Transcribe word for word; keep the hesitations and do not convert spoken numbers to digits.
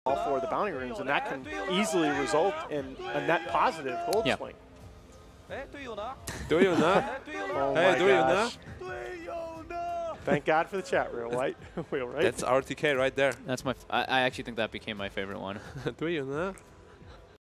all for the bounty runes, and that can easily result in a net positive gold yeah. swing. Do you not? Oh Hey, my do you gosh. know? Thank God for the chat wheel, right? wheel, right? That's R T K right there. That's my. F I, I actually think that became my favorite one. Do you know?